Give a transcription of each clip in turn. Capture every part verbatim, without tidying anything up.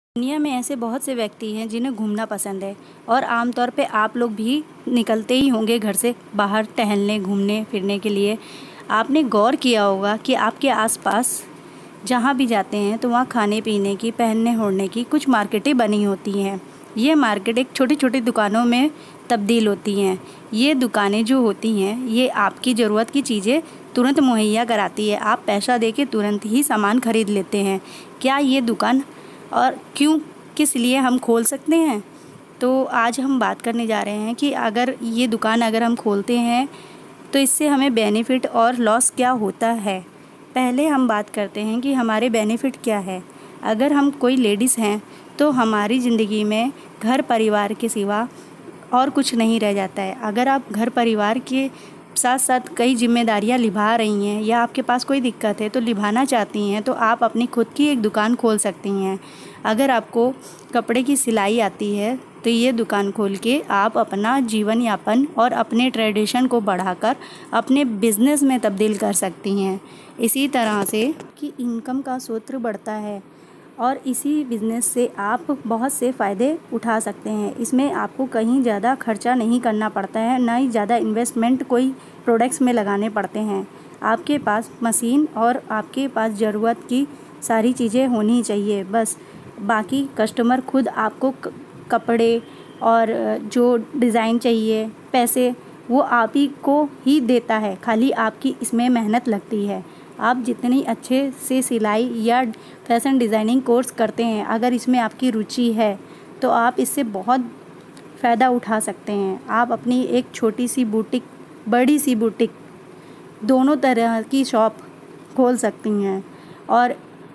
दुनिया में ऐसे बहुत से व्यक्ति हैं जिन्हें घूमना पसंद है और आमतौर पे आप लोग भी निकलते ही होंगे घर से बाहर टहलने, घूमने फिरने के लिए। आपने गौर किया होगा कि आपके आसपास जहाँ भी जाते हैं तो वहाँ खाने पीने की, पहनने ओढ़ने की कुछ मार्केटें बनी होती हैं। ये मार्केट एक छोटी छोटी दुकानों में तब्दील होती हैं। ये दुकानें जो होती हैं ये आपकी ज़रूरत की चीज़ें तुरंत मुहैया कराती है। आप पैसा दे के तुरंत ही सामान खरीद लेते हैं। क्या ये दुकान और क्यों, किस लिए हम खोल सकते हैं? तो आज हम बात करने जा रहे हैं कि अगर ये दुकान अगर हम खोलते हैं तो इससे हमें बेनिफ़िट और लॉस क्या होता है। पहले हम बात करते हैं कि हमारे बेनिफ़िट क्या है। अगर हम कोई लेडीज़ हैं तो हमारी ज़िंदगी में घर परिवार के सिवा और कुछ नहीं रह जाता है। अगर आप घर परिवार के साथ साथ कई जिम्मेदारियां निभा रही हैं या आपके पास कोई दिक्कत है तो निभाना चाहती हैं तो आप अपनी खुद की एक दुकान खोल सकती हैं। अगर आपको कपड़े की सिलाई आती है तो ये दुकान खोल के आप अपना जीवन यापन और अपने ट्रेडिशन को बढ़ाकर अपने बिज़नेस में तब्दील कर सकती हैं। इसी तरह से कि इनकम का स्रोत बढ़ता है और इसी बिज़नेस से आप बहुत से फ़ायदे उठा सकते हैं। इसमें आपको कहीं ज़्यादा खर्चा नहीं करना पड़ता है, ना ही ज़्यादा इन्वेस्टमेंट कोई प्रोडक्ट्स में लगाने पड़ते हैं। आपके पास मशीन और आपके पास ज़रूरत की सारी चीज़ें होनी चाहिए, बस बाकी कस्टमर खुद आपको कपड़े और जो डिज़ाइन चाहिए, पैसे वो आप ही को ही देता है। खाली आपकी इसमें मेहनत लगती है। आप जितनी अच्छे से सिलाई या फैशन डिज़ाइनिंग कोर्स करते हैं, अगर इसमें आपकी रुचि है तो आप इससे बहुत फ़ायदा उठा सकते हैं। आप अपनी एक छोटी सी बुटीक, बड़ी सी बुटीक, दोनों तरह की शॉप खोल सकती हैं और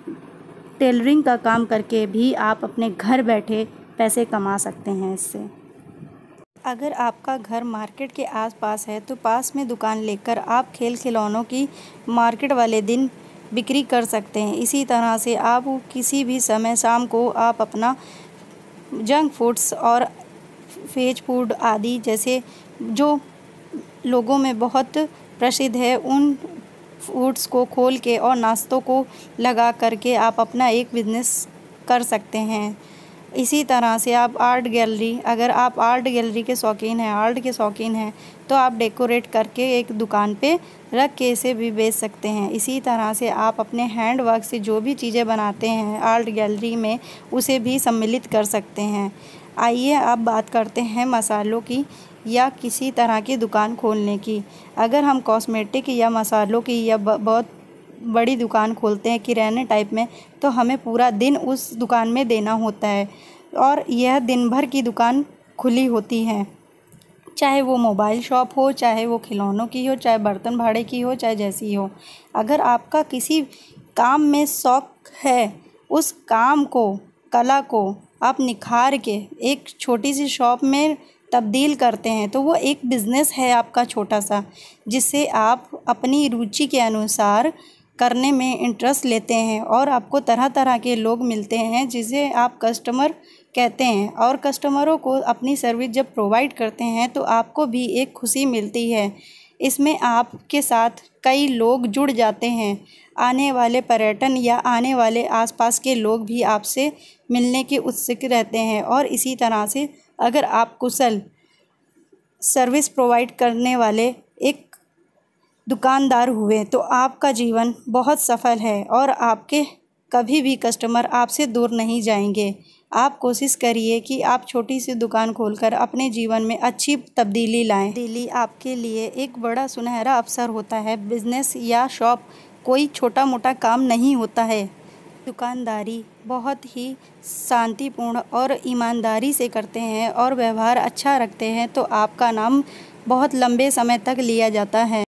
टेलरिंग का काम करके भी आप अपने घर बैठे पैसे कमा सकते हैं इससे। अगर आपका घर मार्केट के आसपास है तो पास में दुकान लेकर आप खेल खिलौनों की मार्केट वाले दिन बिक्री कर सकते हैं। इसी तरह से आप किसी भी समय शाम को आप अपना जंक फूड्स और वेज फूड आदि जैसे जो लोगों में बहुत प्रसिद्ध है उन फूड्स को खोल के और नाश्तों को लगा करके आप अपना एक बिज़नेस कर सकते हैं। इसी तरह से आप आर्ट गैलरी, अगर आप आर्ट गैलरी के शौकीन हैं, आर्ट के शौकीन हैं तो आप डेकोरेट करके एक दुकान पे रख के इसे भी बेच सकते हैं। इसी तरह से आप अपने हैंड वर्क से जो भी चीज़ें बनाते हैं आर्ट गैलरी में उसे भी सम्मिलित कर सकते हैं। आइए अब बात करते हैं मसालों की या किसी तरह की दुकान खोलने की। अगर हम कॉस्मेटिक या मसालों की या बहुत बड़ी दुकान खोलते हैं किराने टाइप में तो हमें पूरा दिन उस दुकान में देना होता है और यह दिन भर की दुकान खुली होती है। चाहे वो मोबाइल शॉप हो, चाहे वो खिलौनों की हो, चाहे बर्तन भाड़े की हो, चाहे जैसी हो। अगर आपका किसी काम में शौक है, उस काम को, कला को आप निखार के एक छोटी सी शॉप में तब्दील करते हैं तो वो एक बिज़नेस है आपका छोटा सा, जिससे आप अपनी रुचि के अनुसार करने में इंटरेस्ट लेते हैं और आपको तरह तरह के लोग मिलते हैं जिसे आप कस्टमर कहते हैं। और कस्टमरों को अपनी सर्विस जब प्रोवाइड करते हैं तो आपको भी एक खुशी मिलती है। इसमें आपके साथ कई लोग जुड़ जाते हैं। आने वाले पर्यटन या आने वाले आसपास के लोग भी आपसे मिलने के उत्सुक रहते हैं। और इसी तरह से अगर आप कुशल सर्विस प्रोवाइड करने वाले एक दुकानदार हुए तो आपका जीवन बहुत सफल है और आपके कभी भी कस्टमर आपसे दूर नहीं जाएंगे। आप कोशिश करिए कि आप छोटी सी दुकान खोलकर अपने जीवन में अच्छी तब्दीली लाएं। तब्दीली आपके लिए एक बड़ा सुनहरा अवसर होता है। बिज़नेस या शॉप कोई छोटा मोटा काम नहीं होता है। दुकानदारी बहुत ही शांतिपूर्ण और ईमानदारी से करते हैं और व्यवहार अच्छा रखते हैं तो आपका नाम बहुत लंबे समय तक लिया जाता है।